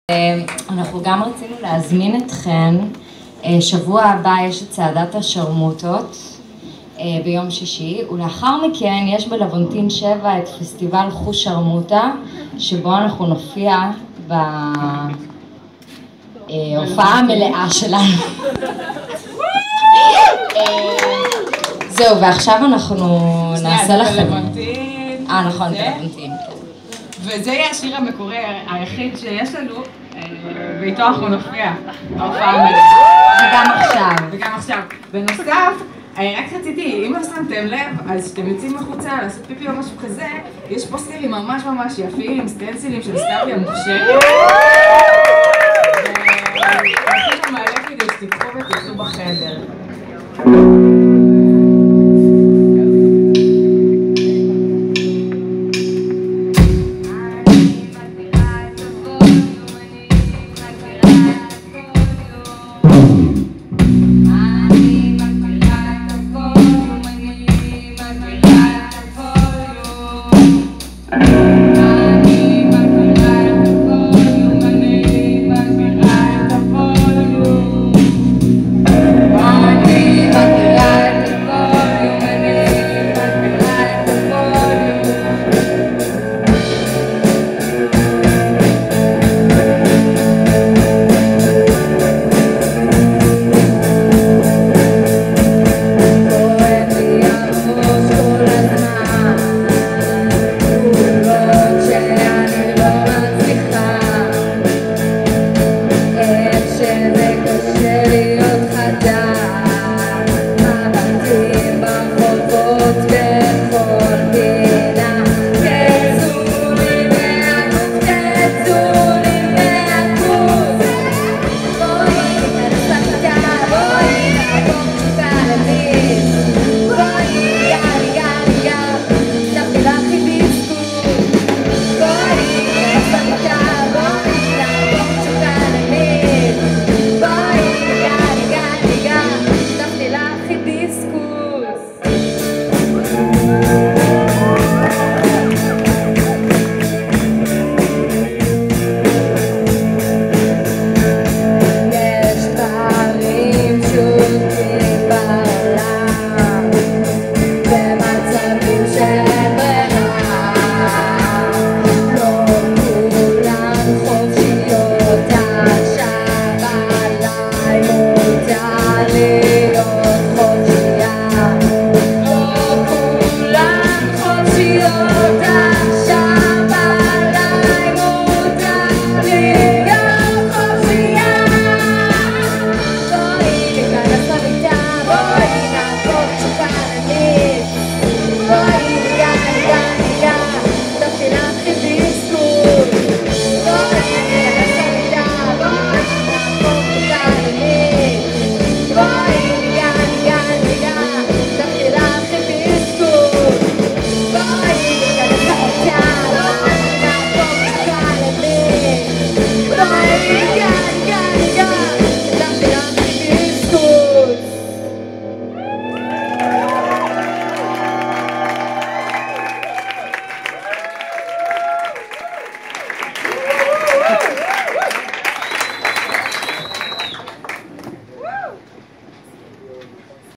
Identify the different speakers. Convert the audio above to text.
Speaker 1: אנחנו גם רצינו להזמין אתכן, שבוע הבא יש את צעדת השרמוטות ביום שישי, ולאחר מכן יש בלוונטין 7 את פסטיבל חוש שרמוטה, שבו אנחנו נופיע בהופעה המלאה שלנו. זהו, ועכשיו אנחנו נעשה לכם. נכון, בלוונטין.
Speaker 2: וזה יהיה השיר המקורי היחיד שיש לנו, ואיתו אנחנו נופיע בהופעה המלאה. וגם עכשיו. בנוסף, רק רציתי, אם לא שמתם לב, אז כשאתם יוצאים מחוצה לעשות פיפי או משהו כזה, יש פוסטרים ממש יפים, סטנסילים של סטארטי המוכשרת.